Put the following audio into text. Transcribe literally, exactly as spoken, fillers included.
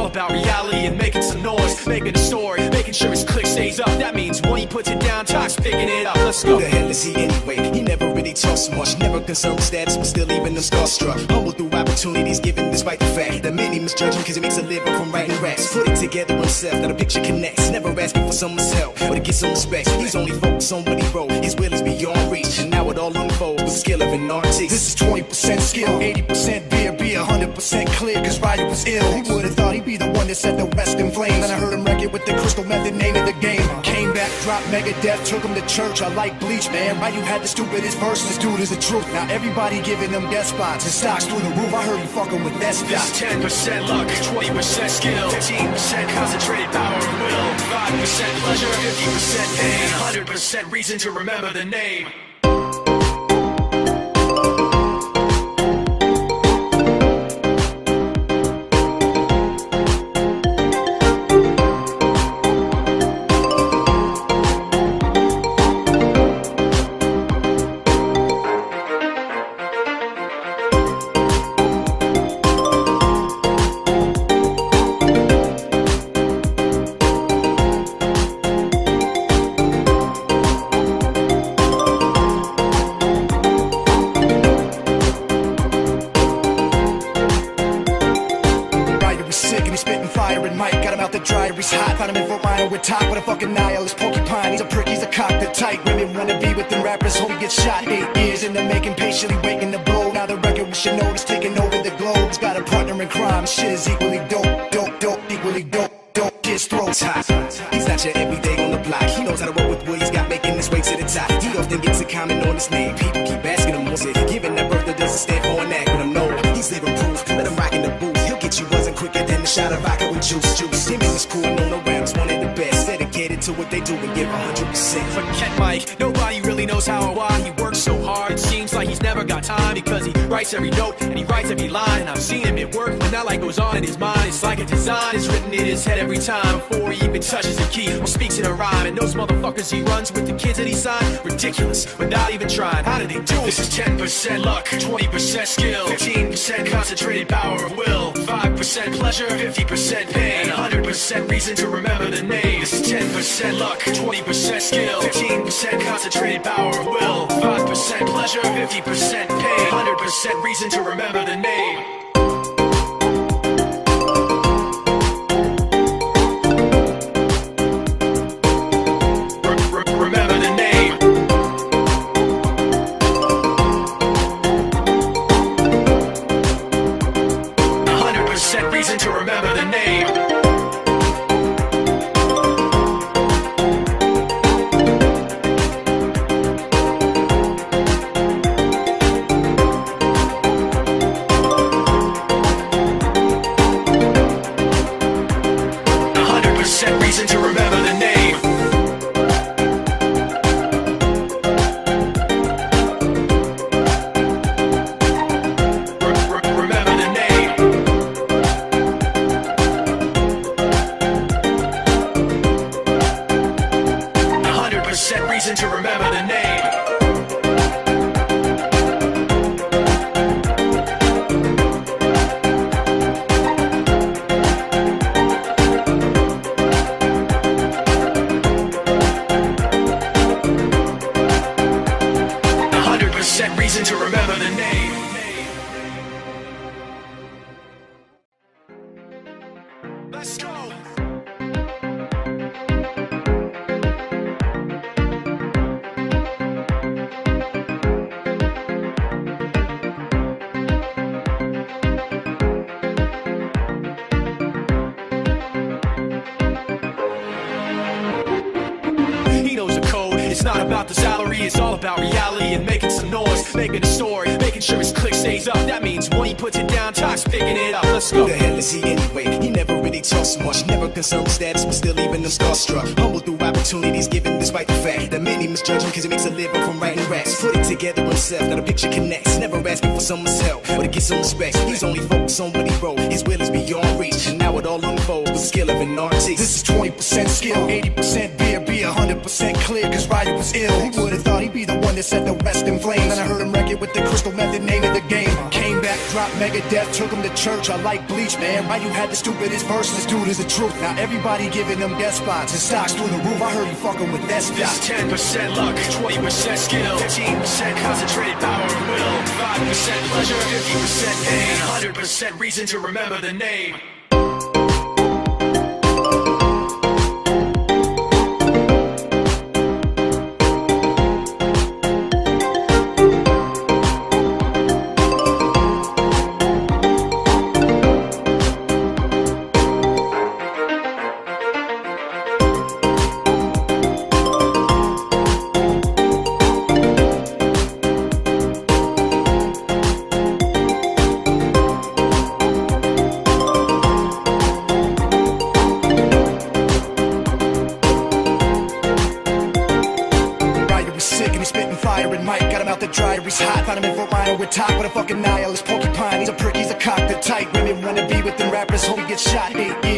about reality and making some noise, making a story, making sure his click stays up. That means when he puts it down, Tox picking it up. Let's go. Who the hell is he anyway? He never really talks much, never concerned with status, but still even them starstruck. Humble through opportunities given despite the fact that many misjudge him cause he makes a living from writing raps. Put it together himself, that a picture connects, never asking for someone's help, but to get some respect. He's only focused on what he wrote, his will is beyond reach, and now it all unfolds with the skill of an artist. This is twenty percent skill, eighty percent beer, be one hundred percent clear, cause Ryder was ill. He would've thought he'd be the one that set the West in flames, and I heard him wreck it with the crystal method, name of the game. Came back, dropped Megadeth, took him to church. I like Bleach, man. Right, you had the stupidest verse, this dude is the truth. Now everybody giving them death spots and stocks through the roof. I heard you fucking with that stock. This is ten percent luck, twenty percent skill, fifteen percent concentrated power of will, five percent pleasure, fifty percent pain, one hundred percent reason to remember the name. He's hot, found him in Fort Ryan with top with a fucking nihilist porcupine. He's a prick, he's a cock, the tight women wanna be with them rappers. Homie gets shot, eight years in the making, patiently waiting to blow. Now the record we should know is taking over the globe. He's got a partner in crime, shit is equally dope, dope, dope, equally dope, dope. His throat's hot. He's not your everyday on the block. He knows how to roll with what he's got, making his way to the top. He often gets a comment on his name. People keep asking him what's it, giving that birth that doesn't stand for an acronym. No, he's living proof. Let him rock in the booth. He'll get you buzzing quicker than a shot of vodka with juice, juice. Him and his crew and on the rounds, one of the best. Dedicated to what they do and give one hundred percent. Forget Mike, nobody really knows how or why he works so hard. It seems like he's never got time because he writes every note and he writes every line. And I've seen him at work when that light goes on in his mind. It's like a design is written in his head every time before he even touches a key or speaks in a rhyme. And those motherfuckers he runs with the kids that he signed, ridiculous without even trying. How did they do it? This is ten percent luck, twenty percent skill, fifteen percent concentrated power of will, five percent pleasure, fifty percent pain, and one hundred percent reason to remember the name. This is ten percent luck, twenty percent skill, fifteen percent concentrated power of will, five percent pleasure, fifty percent pain, one hundred percent reason to remember the name. Reason to remember the name. one hundred percent reason to remember the name. Reason to remember the name. one hundred percent reason to remember the name. Let's go. It's not about the salary, it's all about reality and making some noise, making a story, making sure his click stays up. That means when he puts it down, Tox picking it up. Let's go. Who the hell is he anyway? He never really talks much, never concerned with status, but still even them starstruck. Humble through opportunities given despite the fact that many misjudge him cause he makes a living from writing raps. Put it together himself, that a picture connects, never asking for someone's help, but to get some respect. He's only focused on what he wrote, his will is beyond reach, and now it all unfolds with the skill of an artist. This is twenty percent skill, eighty percent beer, be one one hundred percent clear, cause Ryder was ill. He would've thought he'd be the one that set the West in flames. And I heard him wreck it with the crystal method, name of the game. Came back, dropped Megadeth, took him to church. I like Bleach, man. Why you had the stupidest verses, dude, is the truth. Now everybody giving them guest spots and stocks through the roof. I heard you fucking with that stock. It's ten percent luck, twenty percent skill, fifteen percent concentrated power of will, five percent pleasure, fifty percent pain, one hundred percent reason to remember the name. He's hot, found him in Fort Ryan with top with a fucking nihilist porcupine. He's a prick, he's a cock, the tight women wanna be with them rappers, hope he gets shot. Eight years